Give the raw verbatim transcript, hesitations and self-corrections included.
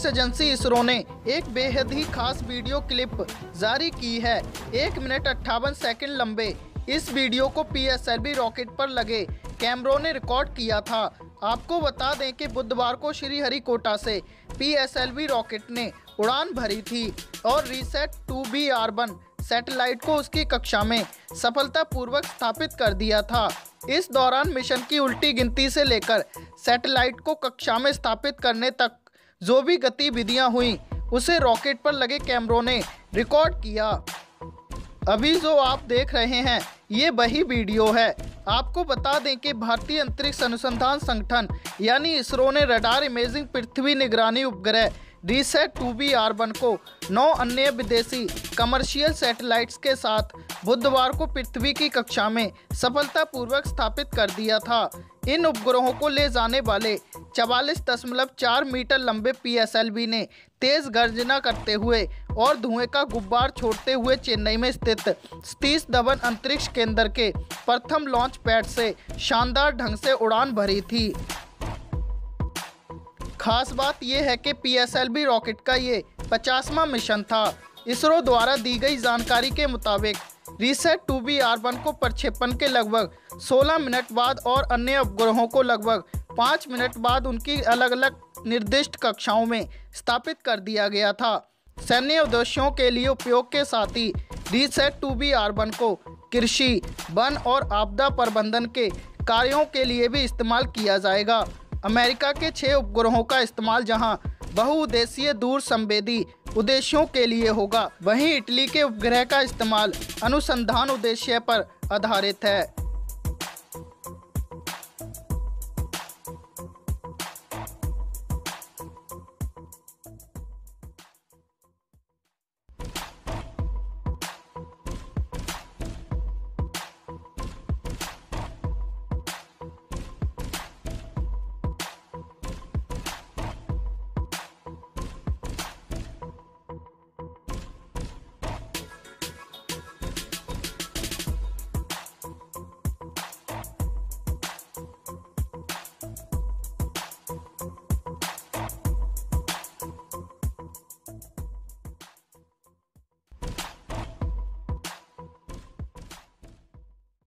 Agency ISRO ने एक बेहद ही खास वीडियो क्लिप जारी की है। एक मिनट अट्ठावन सेकंड लंबे इस वीडियो को P S L V rocket पर लगे कैमरों ने रिकॉर्ड किया था। आपको बता दें कि बुधवार को श्रीहरिकोटा से P S L V rocket ने उड़ान भरी थी और RISAT two B R one satellite को उसकी कक्षा में सफलतापूर्वक स्थापित कर दिया था। इस दौरान मिशन की उल्टी गिनती से लेकर सैटेलाइट को कक्षा में स्थापित करने तक जो भी गतिविधियां हुई उसे रॉकेट पर लगे कैमरों ने रिकॉर्ड किया। अभी जो आप देख रहे हैं ये वही वीडियो है। आपको बता दें कि भारतीय अंतरिक्ष अनुसंधान संगठन यानी इसरो ने रडार इमेजिंग पृथ्वी निगरानी उपग्रह RISAT two B R one को नौ अन्य विदेशी कमर्शियल सैटेलाइट्स के साथ बुधवार को पृथ्वी की कक्षा में सफलतापूर्वक स्थापित कर दिया था। इन उपग्रहों को ले जाने वाले चवालीस दशमलव चार मीटर लंबे पी एस एल वी ने तेज गर्जना करते हुए और धुएं का गुब्बार छोड़ते हुए चेन्नई में स्थित सतीश धवन अंतरिक्ष केंद्र के प्रथम लॉन्च पैड से शानदार ढंग से उड़ान भरी थी। खास बात यह है कि P S L V rocket का ये पचासवां मिशन था। इसरो द्वारा दी गई जानकारी के मुताबिक RISAT two B R one को प्रक्षेपण के लगभग सोलह मिनट बाद और अन्य उपग्रहों को लगभग पाँच मिनट बाद उनकी अलग अलग निर्दिष्ट कक्षाओं में स्थापित कर दिया गया था। सैन्य उद्देश्यों के लिए उपयोग के साथ ही RISAT two B R one को कृषि, वन और आपदा प्रबंधन के कार्यों के लिए भी इस्तेमाल किया जाएगा। अमेरिका के छह उपग्रहों का इस्तेमाल जहां बहुउद्देशीय दूर संवेदी उद्देश्यों के लिए होगा, वहीं इटली के उपग्रह का इस्तेमाल अनुसंधान उद्देश्य पर आधारित है।